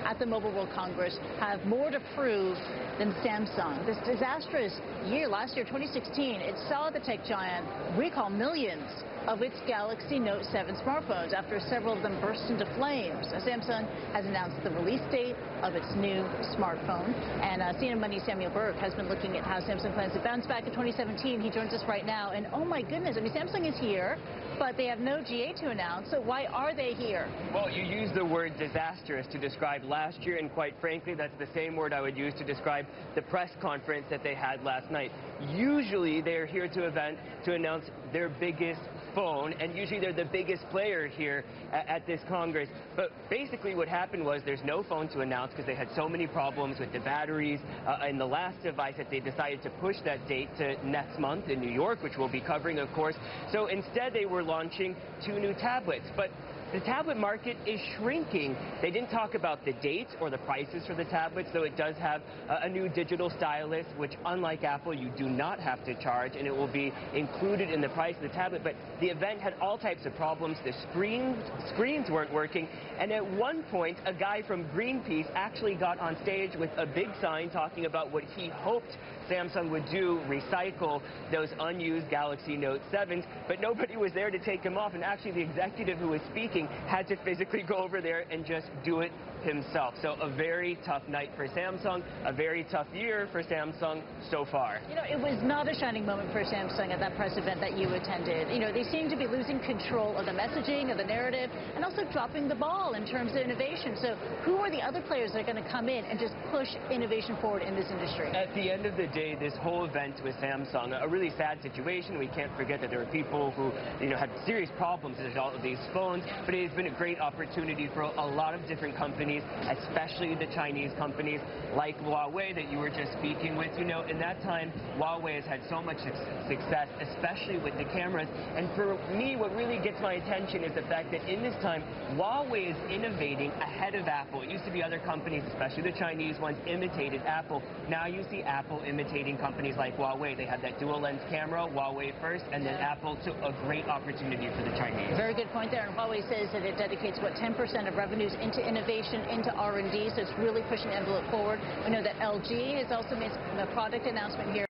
at the Mobile World Congress have more to prove than Samsung. This disastrous year, last year, 2016, it saw the tech giant recall millions of its Galaxy Note 7 smartphones after several of them burst into flames. Samsung has announced the release date of its new smartphone. And CNN Money's Samuel Burke has been looking at how Samsung plans to bounce back in 2017. He joins us right now. And oh my goodness, I mean, Samsung is here, but they have no GA to announce. So why are they here? Well, you used the word disastrous to describe last year, and quite frankly, that's the same word I would use to describe the press conference that they had last night. Usually, they're here to announce their biggest phone, and usually they're the biggest player here at this Congress. But basically what happened was there's no phone to announce because they had so many problems with the batteries in the last device that they decided to push that date to next month in New York, which we'll be covering, of course. So instead they were launching 2 new tablets. But the tablet market is shrinking. They didn't talk about the dates or the prices for the tablets, though it does have a new digital stylus, which unlike Apple, you do not have to charge, and it will be included in the price of the tablet. But the event had all types of problems. The screens weren't working, and at one point, a guy from Greenpeace actually got on stage with a big sign talking about what he hoped Samsung would do, recycle those unused Galaxy Note 7s, but nobody was there to take him off, and actually the executive who was speaking had to physically go over there and just do it himself. So a very tough night for Samsung, a very tough year for Samsung so far. You know, it was not a shining moment for Samsung at that press event that you attended. You know, they seem to be losing control of the messaging, of the narrative, and also dropping the ball in terms of innovation. So who are the other players that are going to come in and just push innovation forward in this industry? At the end of the day, this whole event with Samsung, a really sad situation. We can't forget that there are people who, you know, had serious problems with all of these phones, but it has been a great opportunity for a lot of different companies, especially the Chinese companies like Huawei that you were just speaking with. You know, in that time, Huawei has had so much success, especially with the cameras. And for me, what really gets my attention is the fact that in this time, Huawei is innovating ahead of Apple. It used to be other companies, especially the Chinese ones, imitated Apple. Now you see Apple imitating companies like Huawei. They had that dual lens camera, Huawei first, and then Apple took a great opportunity for the Chinese. Very good point there. And Huawei says that it dedicates, what, 10% of revenues into innovation, into R&D, so it's really pushing the envelope forward. We know that LG has also made a product announcement here.